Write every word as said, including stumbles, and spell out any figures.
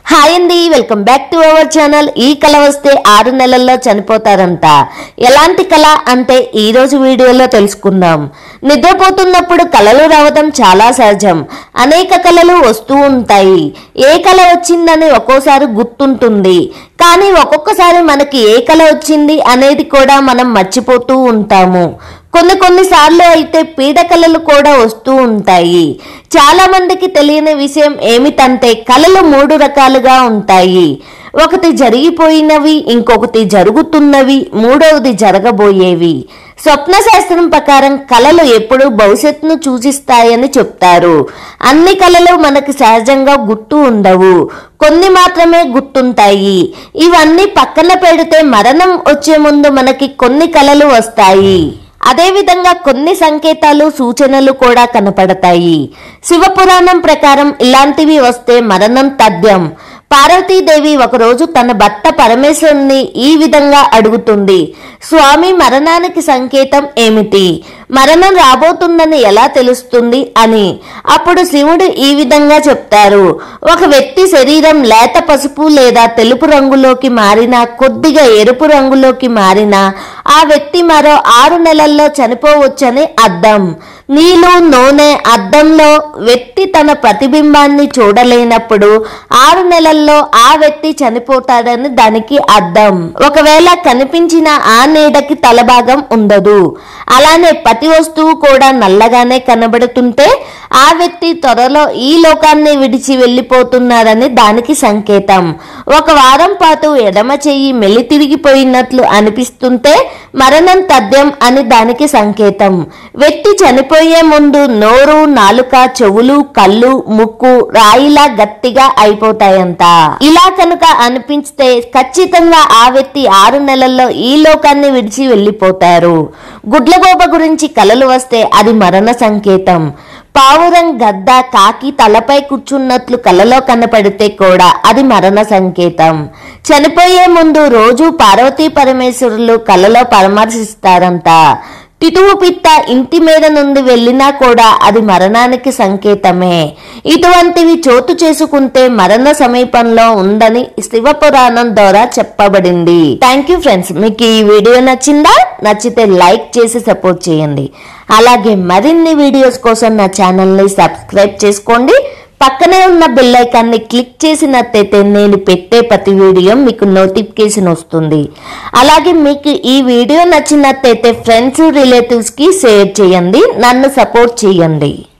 Hi అండి, welcome back to our channel. ఈ కళ వస్తే ఆరు నెలల్లో చనిపోతారంట. ఎలాంటి కళ అంటే ఈ రోజు వీడియోలో తెలుసుకుందాం. నిద్రపోతున్నప్పుడు కళలు రావడం చాలా సహజం. అనేక కళలు వస్తూ ఉంటాయి. ఏ కళ వచ్చిందని ఒక్కోసారి గుర్తుంటుంది, కానీ ఒక్కొక్కసారి మనకి ఏ కళ వచ్చింది అనేది కూడా మనం మర్చిపోతూ ఉంటాము. కొన్ని కొన్నిసార్లు అయితే పీడకలలు కూడా వస్తూ ఉంటాయి. చాలా మందికి తెలియని విషయం ఏమిటంటే కళలు మూడు రకాలుగా ఉంటాయి. ఒకటి జరిగిపోయినవి, ఇంకొకటి జరుగుతున్నవి, మూడవది జరగబోయేవి. స్వప్న శాస్త్రం ప్రకారం కళలు ఎప్పుడూ భవిష్యత్తును సూచిస్తాయని చెప్తారు. అన్ని కళలు మనకు సహజంగా గుర్తు ఉండవు, కొన్ని మాత్రమే గుర్తుంటాయి. ఇవన్నీ పక్కన పెడితే మరణం వచ్చే ముందు మనకి కొన్ని కళలు వస్తాయి. అదేవిధంగా కొన్ని సంకేతాలు, సూచనలు కూడా కనపడతాయి. శివపురాణం ప్రకారం ఇలాంటివి వస్తే మరణం తథ్యం. పార్వతీదేవి ఒకరోజు తన భర్త పరమేశ్వరుని ఈ విధంగా అడుగుతుంది, స్వామి, మరణానికి సంకేతం ఏమిటి? మరణం రాబోతుందని ఎలా తెలుస్తుంది అని. అప్పుడు శివుడు ఈ విధంగా చెప్తారు, ఒక వ్యక్తి శరీరం లేత పసుపు లేదా తెలుపు రంగులోకి మారినా, కొద్దిగా ఎరుపు రంగులోకి మారినా ఆ వ్యక్తి మరో ఆరు నెలల్లో చనిపోవచ్చని అర్థం. నీళ్లు, నూనె, అద్దంలో వ్యక్తి తన ప్రతిబింబాన్ని చూడలేనప్పుడు ఆరు నెలల్లో ఆ వ్యక్తి చనిపోతాడని దానికి అర్థం. ఒకవేళ కనిపించిన ఆ నీడకి తలభాగం ఉండదు. అలానే ప్రతి వస్తువు కూడా నల్లగానే కనబడుతుంటే ఆ వ్యక్తి త్వరలో ఈ లోకాన్ని విడిచి వెళ్ళిపోతున్నారని దానికి సంకేతం. ఒక వారం పాటు ఎడమ చెయ్యి మెలి తిరిగిపోయినట్లు అనిపిస్తుంటే మరణం తథ్యం అని దానికి సంకేతం. వ్యక్తి చనిపోయే ముందు నోరు, నాలుక, చెవులు, కళ్ళు, ముక్కు రాయిలా గట్టిగా అయిపోతాయంట. ఇలా కనుక అనిపిస్తే ఖచ్చితంగా ఆ వ్యక్తి ఆరు నెలల్లో ఈ లోకాన్ని విడిచి వెళ్ళిపోతారు. గుడ్లగోప గురించి కలలు వస్తే అది మరణ సంకేతం. పావురం, గద్ద, కాకి తలపై కూర్చున్నట్లు కలలో కనపడితే కూడా అది మరణ సంకేతం. చనిపోయే ముందు రోజు పార్వతీ పరమేశ్వరులు కలలో పరామర్శిస్తారంట. తితువు పిట్ట ఇంటి మీద నుండి వెళ్ళినా కూడా అది మరణానికి సంకేతమే. ఇటువంటివి చోటు చేసుకుంటే మరణ సమీపంలో ఉందని శివపురాణం ద్వారా చెప్పబడింది. Thank you friends. మీకు ఈ వీడియో నచ్చిందా? నచ్చితే లైక్ చేసి సపోర్ట్ చేయండి. అలాగే మరిన్ని వీడియోస్ కోసం నా ఛానల్ని సబ్స్క్రైబ్ చేసుకోండి. పక్కనే ఉన్న బెల్ ఐకాన్ని క్లిక్ చేసినట్టయితే నేను పెట్టే ప్రతి వీడియో మీకు నోటిఫికేషన్ వస్తుంది. అలాగే మీకు ఈ వీడియో నచ్చినట్టయితే ఫ్రెండ్స్, రిలేటివ్స్కి షేర్ చేయండి. నన్ను సపోర్ట్ చేయండి.